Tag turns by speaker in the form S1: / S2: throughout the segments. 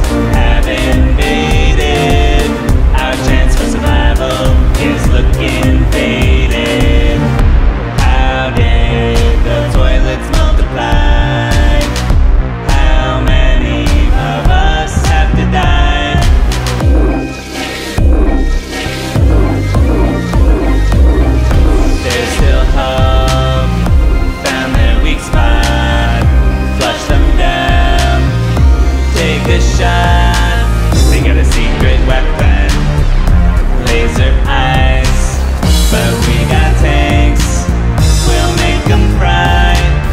S1: haven't made it. Our chance for survival is looking faded. How did the toilets multiply? How many of us have to die? There's still hope, found their weak spot, flush them down, take a shot. We got a secret weapon, laser eyes, but we got tanks, we'll make them fry.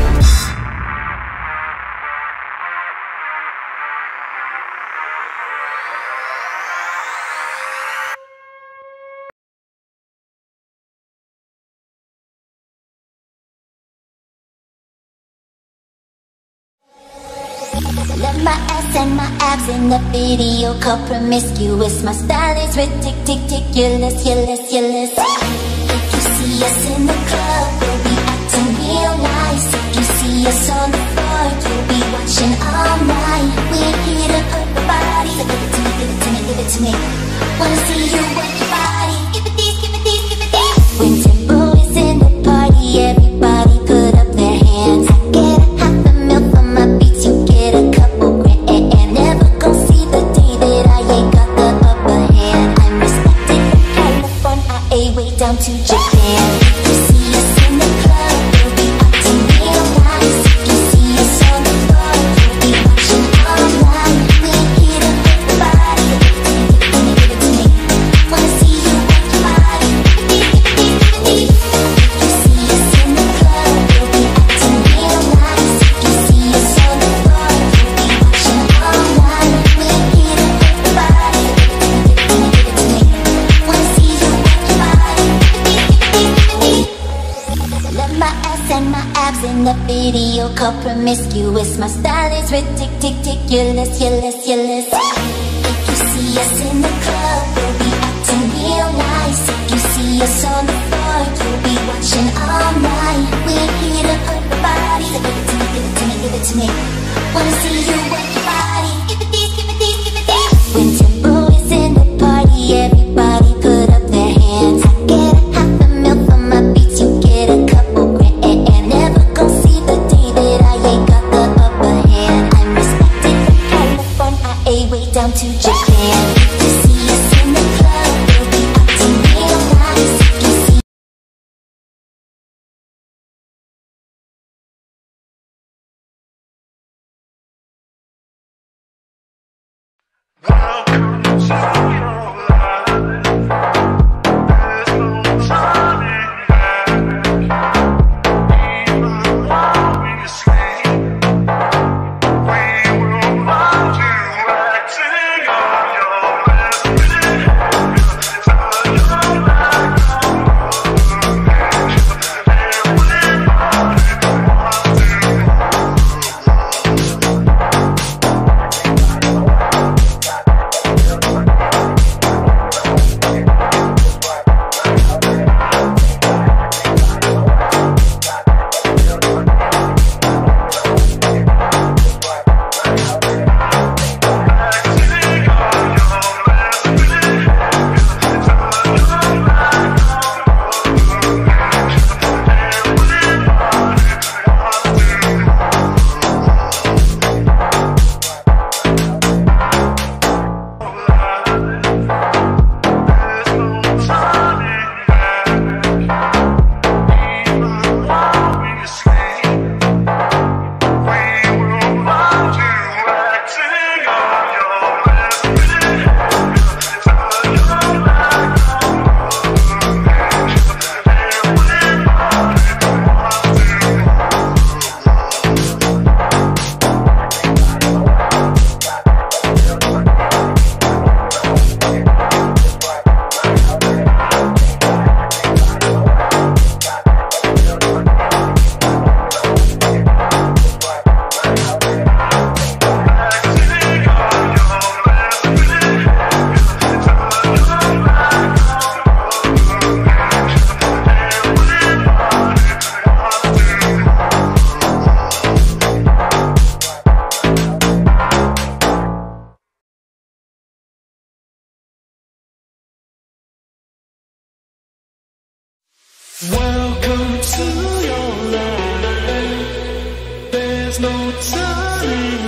S2: Love my ass and my abs in the video called promiscuous. My style is ridiculous. If you see us in the club, we'll be acting real nice. If you see us on the floor, you'll be watching all night. We're here to put the body. So give it to me, give it to me, give it to me. Wanna see you work your body. Give it these, give it these, give it these. When Timbo is in the party, everybody put up their hands. I get a half a mil for my beats, you get a couple grand. Never gon' see the day that I ain't got the upper hand. I'm respected from California, way down to Japan. If you see us in the club, we'll be acting real nice. If you see us on the floor, you'll be watching all night. We're here to put the body. Give it to me, give it to me, give it to me. Wanna see you work your body. Give it these, give it these, give it these. If you see us in the club, we'll be acting real nice. If you see us on the floor, you'll be watching all night. We're here to put the body. Give it to me, give it to me, give it to me. Wanna see you work your body. Love my ass and my abs in the video called promiscuous. My style is ridiculous. If you see us in the club, we'll be acting real nice. If you see us on the floor, you'll be watching all night. We're here to put the body. So give it to me, give it to me, give it to me. Wanna see you work your body. Give it these, give it these, give it these. When Timbo is in the party, everybody put up their hands. I get a half a mil for my beats, you get a couple grand. Never gon' see the day that I ain't got the upper hand. I'm respected from California, way down to Japan. If you see us in the club, we'll be acting real nice. If you see
S3: We will love you acting there's no turning